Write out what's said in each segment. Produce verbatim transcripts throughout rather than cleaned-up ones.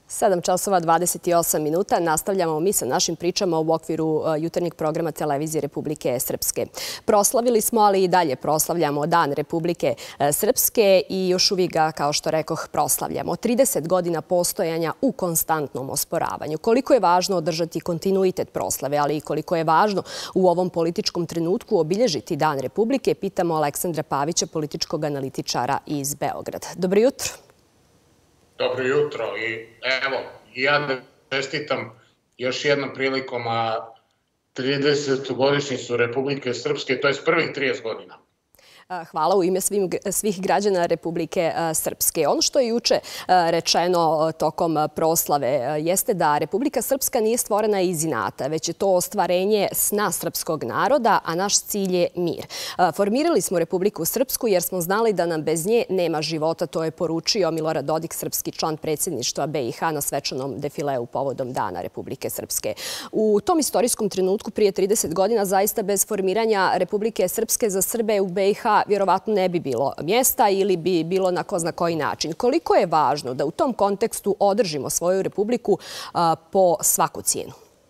sedam časova dvadeset osam minuta. Nastavljamo mi sa našim pričama u okviru jutarnjeg programa Televizije Republike Srpske. Proslavili smo, ali i dalje proslavljamo Dan Republike Srpske i još uvijek ga, kao što rekoh, proslavljamo. trideset godina postojanja u konstantnom osporavanju. Koliko je važno održati kontinuitet proslave, ali i koliko je važno u ovom političkom trenutku obilježiti Dan Republike, pitamo Aleksandra Pavića, političkog analitičara iz Beograda. Dobro jutro. Dobro jutro i evo, ja da čestitam još jednom prilikom tridesetu godišnjicu Republike Srpske, to je prvih trideset godina. Hvala u ime svih građana Republike Srpske. Ono što je juče rečeno tokom proslave jeste da Republika Srpska nije stvorena iz inata, već je to ostvarenje sna srpskog naroda, a naš cilj je mir. Formirali smo Republiku Srpsku jer smo znali da nam bez nje nema života, to je poručio Milorad Dodik, srpski član predsjedništva B i H na svečanom defileu povodom Dana Republike Srpske. U tom istorijskom trenutku prije trideset godina zaista bez formiranja Republike Srpske za Srbe u B i H vjerovatno ne bi bilo mjesta ili bi bilo na ko zna koji način. Koliko je važno da u tom kontekstu održimo svoju republiku po svaku cijenu?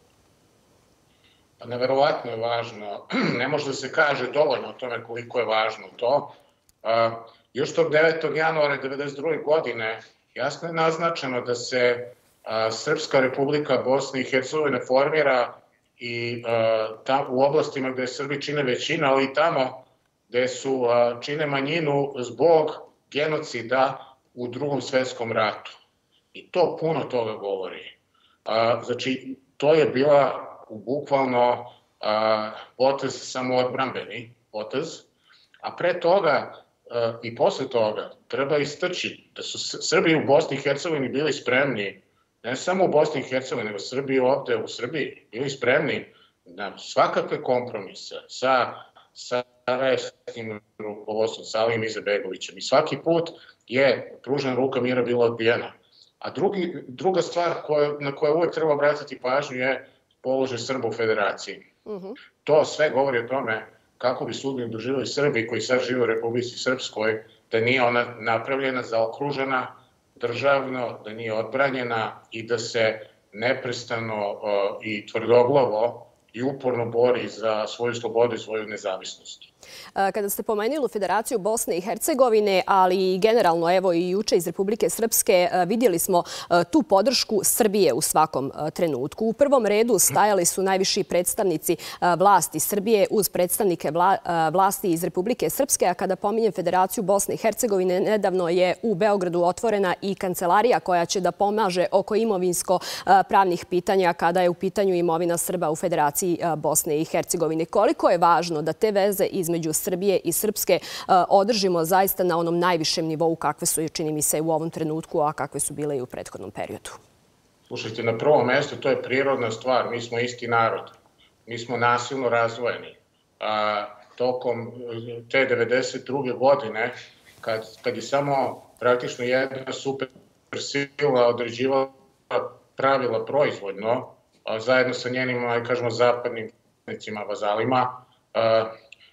Neverovatno je važno. Ne može da se kaže dovoljno o tome koliko je važno to. Još tog devetog januara devedeset druge godine jasno je naznačeno da se Srpska republika Bosne i Hercegovine formira i u oblastima gde Srbi čine većina, ali i tamo gde su čine manjinu zbog genocida u Drugom svjetskom ratu. I to puno toga govori. Znači, to je bila bukvalno potez samoodbrambeni potez, a pre toga i posle toga treba istaći da su Srbi u Bosni i Hercegovini bili spremni, ne samo u Bosni i Hercegovini, nego Srbi ovde u Srbiji, bili spremni na svakakve kompromise sa sa sarajevskim rukovodstvom, sa Alijom Izetbegovićem. I svaki put je pružena ruka mira bila odbijena. A drugi, druga stvar koja, na koju uvijek treba obratiti pažnju je položaj Srba u federaciji. Uh-huh. To sve govori o tome kako bi sudbinu doživjeli Srbi koji sad žive u Republici Srpskoj, da nije ona napravljena, zaokružena državno, da nije odbranjena i da se neprestano uh, i tvrdoglavo i uporno bori za svoju slobodu i svoju nezavisnost. Kada ste pomenuli Federaciju Bosne i Hercegovine, ali i generalno evo i juče iz Republike Srpske, vidjeli smo tu podršku Srbije u svakom trenutku. U prvom redu stajali su najviši predstavnici vlasti Srbije uz predstavnike vlasti iz Republike Srpske, a kada pominjem Federaciju Bosne i Hercegovine, nedavno je u Beogradu otvorena i kancelarija koja će da pomaže oko imovinsko-pravnih pitanja kada je u pitanju imovina Srba u Federaciji Bosne i Hercegovine. Koliko je važno da te veze između Srbije i Srpske održimo zaista na onom najvišem nivou kakve su, čini mi se, u ovom trenutku, a kakve su bile i u prethodnom periodu? Slušajte, na prvom mjestu to je prirodna stvar. Mi smo isti narod. Mi smo nasilno razvojeni. A, tokom te devedeset druge godine, kad, kad je samo praktično jedna super sila određivala pravila proizvodno, a, zajedno sa njenim, kažemo, zapadnim vazalima, a,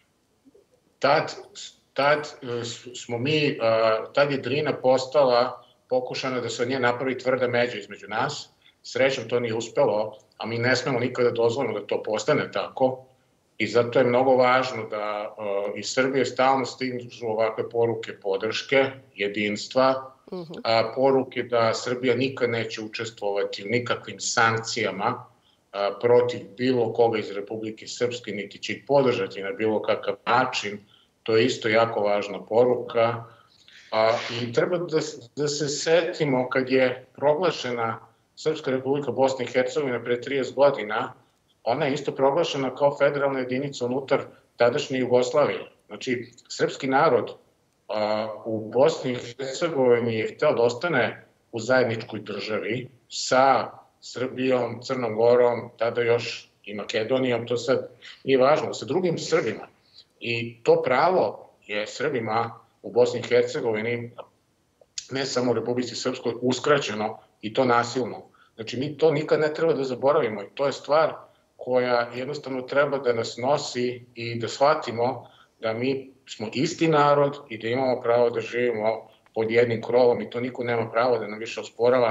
Tad, tad smo mi, tad je Drina postala pokušana da se od nje napravi tvrda međa između nas. Srećom to nije uspelo, a mi ne smemo nikada dozvolimo da to postane tako. I zato je mnogo važno da iz Srbije stalno stižu ovakve poruke podrške, jedinstva, a poruke da Srbija nikad neće učestvovati u nikakvim sankcijama protiv bilo koga iz Republike Srpske, niti će ih podržati na bilo kakav način. To je isto jako važna poruka. A, I treba da, da se setimo kad je proglašena Srpska republika Bosne i Hercegovine pre trideset godina, ona je isto proglašena kao federalna jedinica unutar tadašnje Jugoslavije. Znači, srpski narod a, u Bosni i Hercegovini je htio da ostane u zajedničkoj državi sa Srbijom, Crnom Gorom, tada još i Makedonijom, to sad nije važno, sa drugim Srbima. I to pravo je Srbima u Bosni i Hercegovini, ne samo u Republici Srpskoj, uskraćeno i to nasilno. Znači, mi to nikad ne treba da zaboravimo i to je stvar koja jednostavno treba da nas nosi i da shvatimo da mi smo isti narod i da imamo pravo da živimo pod jednim krovom i to niko nema pravo da nam više osporava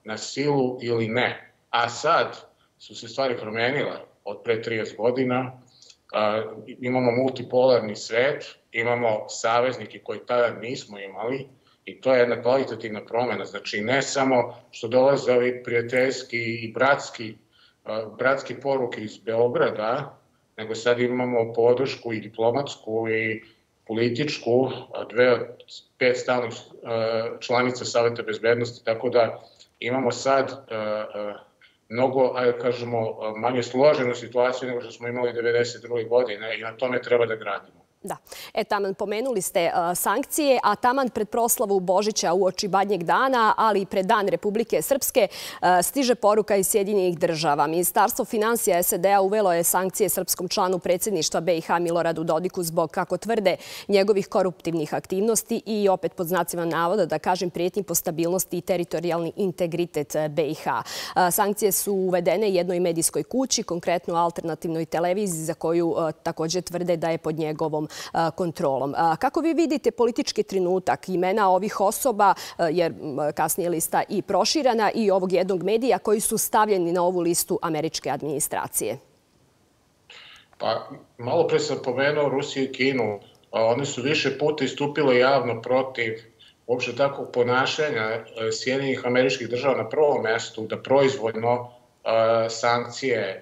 na silu ili ne. A sad su se stvari promenile od pre trideset godina. Imamo multipolarni svet, imamo saveznike koji tada nismo imali i to je jedna kvalitativna promena. Znači, ne samo što dolaze ovi prijateljski i bratski, bratski poruke iz Beograda, nego sad imamo podršku i diplomatsku i političku, dve od pet stalnih članica Saveta bezbednosti, tako da imamo sad mnogo, ajde kažemo, manje složenu situaciju nego što smo imali devedeset druge godine i na tome treba da gradimo. Da. E, taman, pomenuli ste sankcije, a taman pred proslavu Božića uoči Badnjeg dana, ali i pred Dan Republike Srpske, stiže poruka iz Sjedinjenih država. Ministarstvo finansija S A D-a uvelo je sankcije srpskom članu predsjedništva B i H Miloradu Dodiku zbog, kako tvrde, njegovih koruptivnih aktivnosti i opet pod znacima navoda, da kažem, prijetnji po stabilnosti i teritorijalni integritet B i H. Sankcije su uvedene jednoj medijskoj kući, konkretno alternativnoj televiziji, za koju također tvrde da je pod njegovom kontrolom. Kako vi vidite politički trenutak imena ovih osoba, jer kasnije lista i proširana, i ovog jednog medija koji su stavljeni na ovu listu američke administracije? Pa, malo pre sam pomenuo Rusiju i Kinu. One su više puta istupile javno protiv uopšte takvog ponašanja Sjedinjenih Američkih Država na prvom mestu, da proizvoljno sankcije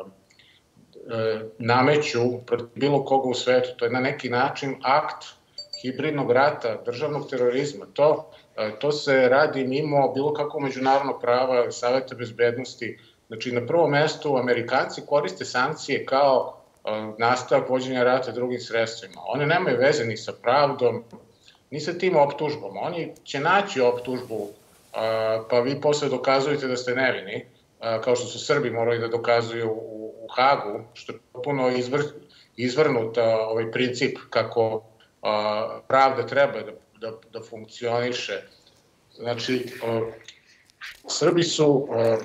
nameću protiv bilo koga u svetu. To je na neki način akt hibridnog rata, državnog terorizma. To, to se radi mimo bilo kakvog međunarodnog prava, Saveta bezbednosti. Znači, na prvom mestu Amerikanci koriste sankcije kao nastavak vođenja rata drugim sredstvima. One nemaju veze ni sa pravdom, ni sa tim optužbom. Oni će naći optužbu, pa vi posle dokazujete da ste nevini, kao što su Srbi morali da dokazuju u, u Hagu, što je potpuno izvr, izvrnut ovaj princip kako a, pravda treba da, da, da funkcioniše. Znači, a, Srbi su a,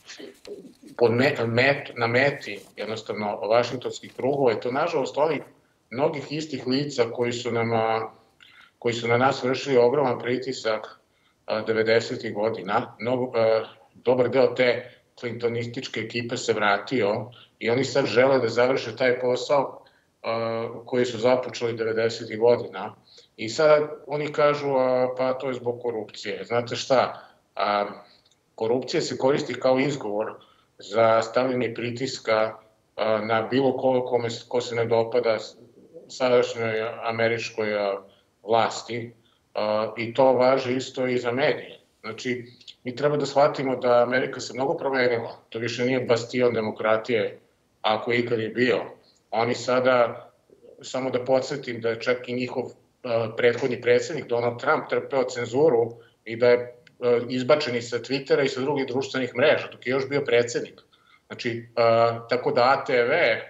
pod met, met, na meti jednostavno vašingtonskih krugova i to nažalost ovih mnogih istih lica koji su, nam, a, koji su na nas vršili ogroman pritisak devedesetih godina. Mnogo, a, dobar deo te klintonističke ekipe se vratio i oni sad žele da završe taj posao uh, koji su započeli devedesetih godina. I sad oni kažu, uh, pa to je zbog korupcije. Znate šta, uh, korupcija se koristi kao izgovor za stavljanje pritiska uh, na bilo koga kome, ko se ne dopada sadašnjoj američkoj uh, vlasti uh, i to važi isto i za medije. Znači, mi treba da shvatimo da Amerika se mnogo promenila. To više nije bastion demokratije, ako ikad je bio. Oni sada, samo da podsjetim da je čak i njihov uh, prethodni predsjednik Donald Trump trpeo cenzuru i da je uh, izbačen i sa Twittera i sa drugih društvenih mreža, dok je još bio predsjednik. Znači, uh, tako da A T V,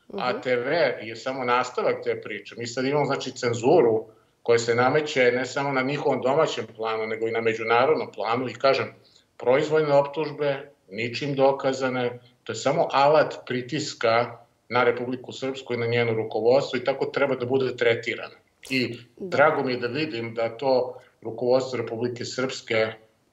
A T V je samo nastavak te priče. Mi sad imamo, znači, cenzuru koje se nameće ne samo na njihovom domaćem planu, nego i na međunarodnom planu i, kažem, proizvoljne optužbe, ničim dokazane, to je samo alat pritiska na Republiku Srpsku i na njeno rukovodstvo i tako treba da bude tretirano. I drago mi je da vidim da to rukovodstvo Republike Srpske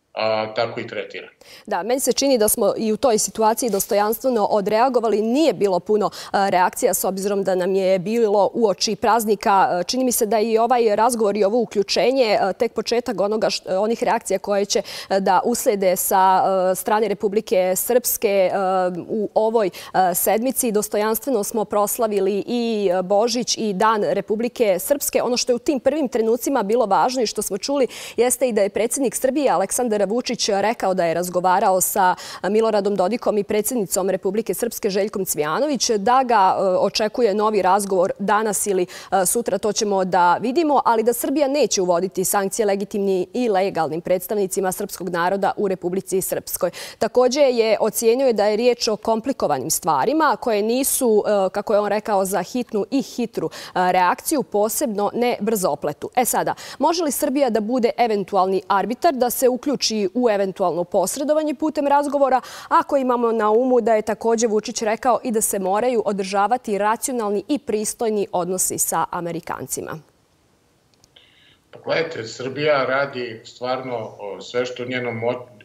a, tako i tretira. Da, meni se čini da smo i u toj situaciji dostojanstveno odreagovali. Nije bilo puno reakcija s obzirom da nam je bilo uoči praznika. Čini mi se da i ovaj razgovor i ovo uključenje tek početak onoga, onih reakcija koje će da uslede sa strane Republike Srpske u ovoj sedmici. Dostojanstveno smo proslavili i Božić i Dan Republike Srpske. Ono što je u tim prvim trenucima bilo važno i što smo čuli jeste i da je predsjednik Srbije Aleksandar Vučić rekao da je razgovarao sa Miloradom Dodikom i predsjednicom Republike Srpske Željkom Cvijanović, da ga očekuje novi razgovor danas ili sutra, to ćemo da vidimo, ali da Srbija neće uvoditi sankcije legitimnim i legalnim predstavnicima srpskog naroda u Republici Srpskoj. Također je ocijenio da je riječ o komplikovanim stvarima koje nisu, kako je on rekao, za hitnu i hitru reakciju, posebno ne brzopletu. E sada, može li Srbija da bude eventualni arbitar, da se uključi u eventualno posredovanje putem razgovora, ako imamo na umu da je također Vučić rekao i da se moraju održavati racionalni i pristojni odnosi sa Amerikancima? Pa gledajte, Srbija radi stvarno sve što u njenom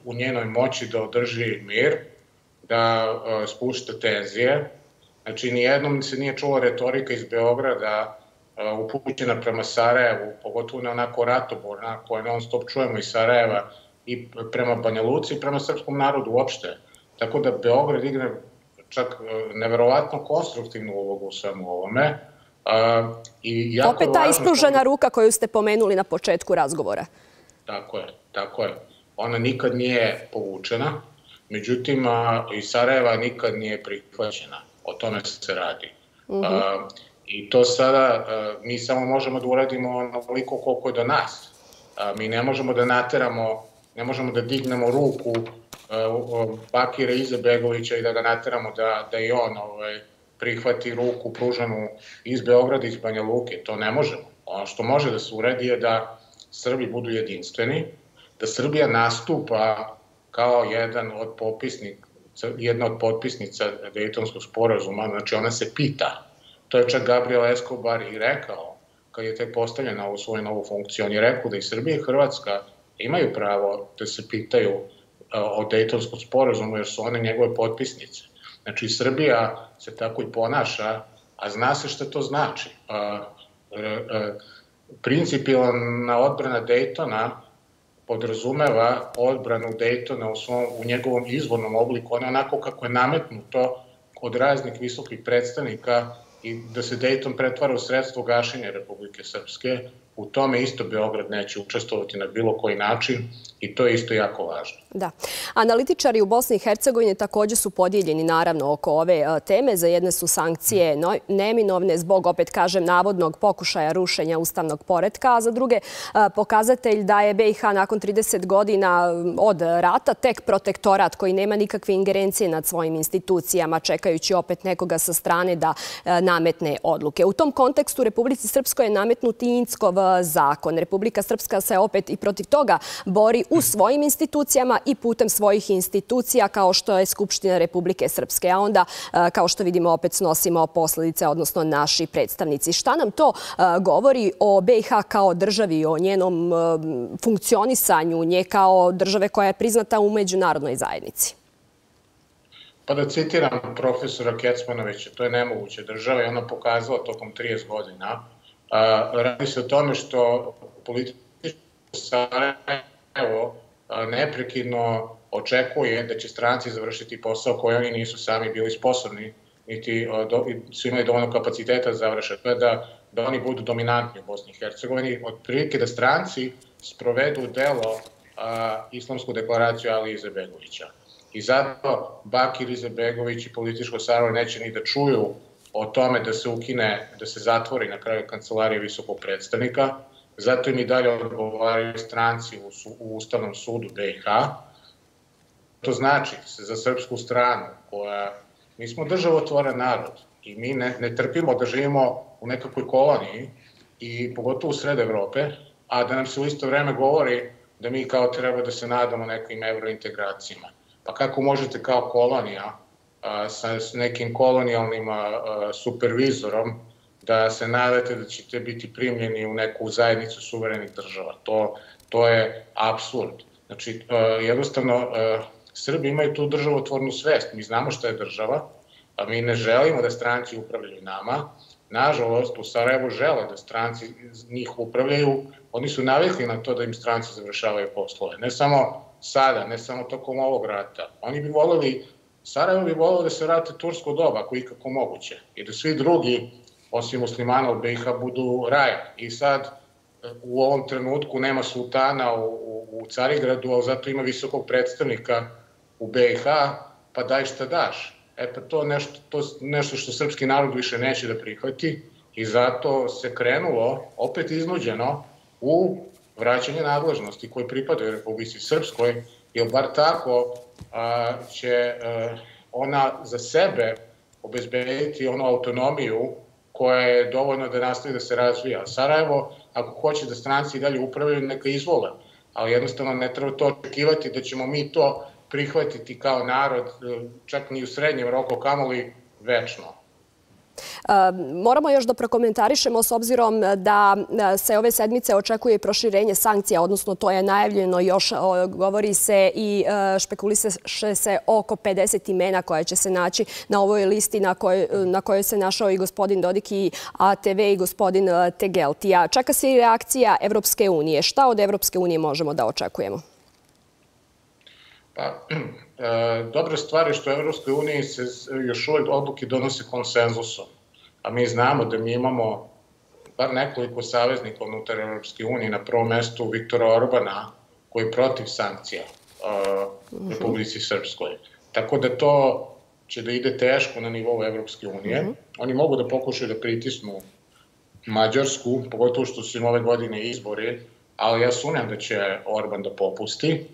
u njenoj moći da održi mir, da spušta tenzije. Znači, nijednom se nije čula retorika iz Beograda upućena prema Sarajevu, pogotovo ne onako ratoborna, koje non stop čujemo iz Sarajeva, i prema Banja Luci i prema srpskom narodu uopšte. Tako da Beograd igra čak neverovatno konstruktivnu ulogu u svemu ovome. Opet ta ispružena ruka koju ste pomenuli na početku razgovora. Tako je, tako je. Ona nikad nije povučena, međutim iz Sarajeva nikad nije prihvaćena. O tome se radi. I to sada mi samo možemo da uradimo onoliko koliko je do nas. Mi ne možemo da nateramo, ne možemo da dignemo ruku Bakira Izetbegovića i da ga nateramo da i on prihvati ruku pruženu iz Beograda, iz Banja Luke. To ne možemo. Ono što može da se uradi je da Srbi budu jedinstveni, da Srbija nastupa kao jedan od potpisnika, jedna od potpisnica Dejtonskog sporazuma, znači ona se pita. To je čak Gabriel Escobar i rekao, kad je tek postavljen na ovu svoju novu funkciju. On je rekao da i Srbija i Hrvatska imaju pravo da se pitaju o Dejtonskom sporazumu, jer su one njegove potpisnice. Znači, Srbija se tako i ponaša, a zna se šta to znači. Principijelna odbrana Dejtona podrazumeva odbranu Dejtona u njegovom izvornom obliku, ono onako kako je nametnuto od raznih visokih predstavnika i da se Dejton pretvara u sredstvo gašenja Republike Srpske. U tome isto Beograd neće učestvovati na bilo koji način i to je isto jako važno. Da. Analitičari u Bosni i Hercegovini također su podijeljeni naravno oko ove teme. Za jedne su sankcije neminovne zbog, opet kažem, navodnog pokušaja rušenja ustavnog poretka, a za druge pokazatelj da je B i H nakon trideset godina od rata tek protektorat koji nema nikakve ingerencije nad svojim institucijama, čekajući opet nekoga sa strane da nametne odluke. U tom kontekstu Republici Srpskoj je nametnut i Inckov zakon. Republika Srpska se opet i protiv toga bori u svojim institucijama i putem svojih institucija kao što je Skupština Republike Srpske. A onda, kao što vidimo, opet snosimo posljedice, odnosno naši predstavnici. Šta nam to govori o B i H kao državi, o njenom funkcionisanju, nje kao države koja je priznata u međunarodnoj zajednici? Pa da citiram profesora Kecmanovića, to je nemoguća država i ona pokazala tokom trideset godina. Radi se o tome što političko Sarajevo neprekidno očekuje da će stranci završiti posao koji oni nisu sami bili sposobni, niti su imali dovoljno kapaciteta da završe. To je da oni budu dominantni u Bosni i Hercegovini. Otprilike da stranci sprovedu u delo Islamsku deklaraciju Ali Izetbegovića. I zato Bakir Izetbegović i političko Sarajevo neće ni da čuju o tome da se ukine, da se zatvori na kraju kancelarije visokog predstavnika. Zato im i dalje odgovaraju stranci u Ustavnom sudu B i H. To znači za srpsku stranu, koja mi smo državotvoran narod i mi ne trpimo da živimo u nekakvoj koloniji i pogotovo u sred Evrope, a da nam se u isto vreme govori da mi kao treba da se nadamo nekim evrointegracijama. Pa kako možete kao kolonija sa nekim kolonijalnim supervizorom da se nadate da ćete biti primljeni u neku zajednicu suverenih država? To je apsurd. Znači, jednostavno, Srbi imaju tu državotvornu svest. Mi znamo šta je država, a mi ne želimo da stranci upravljaju nama. Nažalost, u Sarajevu žele da stranci njih upravljaju. Oni su navikli na to da im stranci završavaju poslove. Ne samo sada, ne samo tokom ovog rata. Oni bi voljeli, Sarajevo bi voljelo da se vrate tursko doba, ako ikako moguće. I da svi drugi, osim muslimana u B i H, budu raj. I sad, u ovom trenutku nema sultana u Carigradu, ali zato ima visokog predstavnika u B i H, pa daj šta daš. E pa to nešto što srpski narod više neće da prihvati i zato se krenulo, opet iznuđeno, u vraćanje nadležnosti koje pripadaju Republici Srpskoj, jer bar tako će ona za sebe obezbediti onu autonomiju koja je dovoljno da nastavi da se razvija. Sarajevo, ako hoće da stranci dalje upravljaju, neka izvole, ali jednostavno ne treba to očekivati da ćemo mi to prihvatiti kao narod, čak ni u srednjem roku, kamoli večno. Moramo još da prokomentarišemo s obzirom da se ove sedmice očekuje proširenje sankcija, odnosno to je najavljeno još, govori se i špekuliše se oko pedeset imena koja će se naći na ovoj listi na kojoj se našao i gospodin Dodik i A T V i gospodin Tegeltija. Čeka se i reakcija Evropske unije. Šta od Evropske unije možemo da očekujemo? Pa, dobra stvar je što u Evropskoj uniji se još uvijek odluke donose konsenzusom. A mi znamo da mi imamo bar nekoliko saveznika unutar Evropske unije, na prvom mestu Viktora Orbana, koji je protiv sankcija Republici Srpskoj. Tako da to će da ide teško na nivou Evropske unije. Oni mogu da pokušaju da pritisnu Mađarsku, pogotovo što su im ove godine izbori, ali ja sumnjam da će Orban da popusti.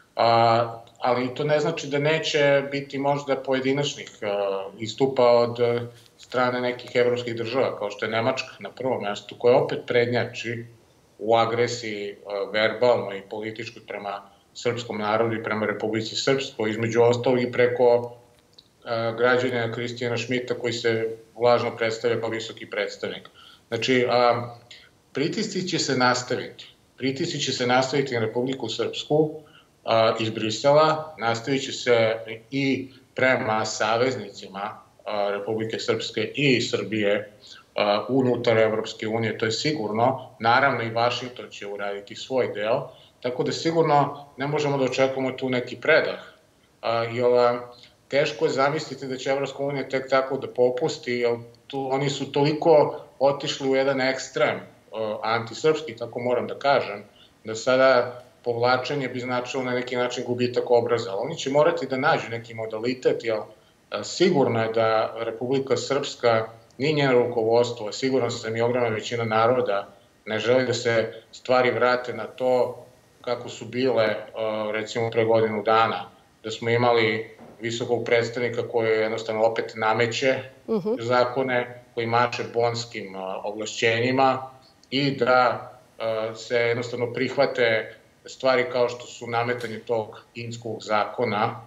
Ali to ne znači da neće biti možda pojedinačnih istupa od strane nekih evropskih država, kao što je Nemačka na prvom mestu, koja opet prednjači u agresiji verbalno i političkoj prema srpskom narodu i prema Republici Srpskoj, između ostalog i preko građanina Kristijana Šmita, koji se lažno predstavlja kao visoki predstavnik. Znači, pritisci će se nastaviti. Pritisci će se nastaviti na Republiku Srpsku iz Brisela, nastavit će se i prema saveznicima Republike Srpske i Srbije unutar Evropske unije, to je sigurno. Naravno i Vašington će uraditi svoj deo, tako da sigurno ne možemo da očekujemo tu neki predah. Jer teško je zamisliti da će Evropska unija tek tako da popusti, jer oni su toliko otišli u jedan ekstrem antisrpski, tako moram da kažem, da sada povlačenje bi značilo na neki način gubitak obraza. Oni će morati da nađu neki modalitet, jer sigurno je da Republika Srpska, ni njeno rukovodstvo, sigurno sam i ogromna većina naroda, ne želi da se stvari vrate na to kako su bile, recimo, pre godinu dana. Da smo imali visokog predstavnika koji jednostavno opet nameće zakone, koji mače bonskim ovlašćenjima i da se jednostavno prihvate stvari kao što su nametanje tog inskog zakona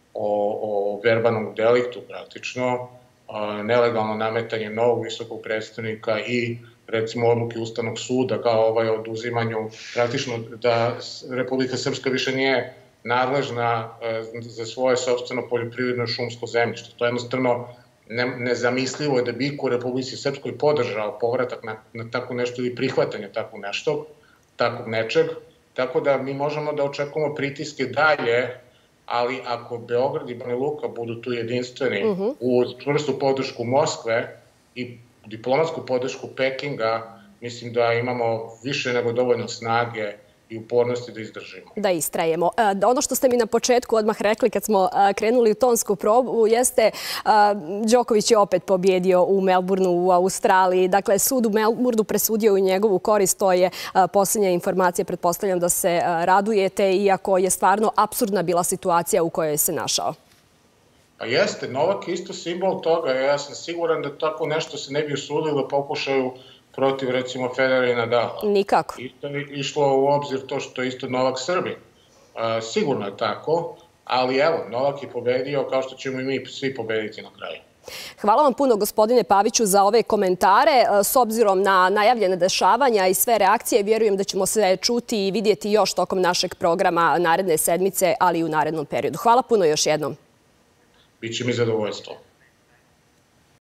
o verbalnom deliktu praktično, nelegalno nametanje novog visokog predstavnika i recimo odluke Ustavnog suda kao ovaj o oduzimanju, praktično da Republika Srpska više nije nadležna za svoje sopstveno poljoprivredno šumsko zemljište. To je jednostavno nezamislivo da bi iko u Republici Srpskoj podržao povratak na tako nešto ili prihvatanje tako nešto, takvog nečeg. Tako da mi možemo da očekujemo pritiske dalje, ali ako Beograd i Banja Luka budu tu jedinstveni uz čvrstu podršku Moskve i diplomatsku podršku Pekinga, mislim da imamo više nego dovoljno snage i upornosti da izdržimo. Da istrajemo. Ono što ste mi na početku odmah rekli kad smo krenuli u tonsku probu jeste Đoković je opet pobjedio u Melbourneu u Australiji. Dakle, sud u Melbourneu presudio u njegovu korist. To je posljednja informacija. Pretpostavljam da se radujete, iako je stvarno apsurdna bila situacija u kojoj se našao. Pa jeste. Novak je isto simbol toga. Ja sam siguran da tako nešto se ne bi usudilo da pokušaju protiv, recimo, Federera i Nadala. Nikako. Isto je išlo u obzir to što je isto Novak Srbin. Sigurno je tako, ali evo, Novak je pobedio kao što ćemo i mi svi pobediti na kraju. Hvala vam puno, gospodine Paviću, za ove komentare. S obzirom na najavljene dešavanja i sve reakcije, vjerujem da ćemo se čuti i vidjeti još tokom našeg programa naredne sedmice, ali i u narednom periodu. Hvala puno još jednom. Biće mi zadovoljstvo.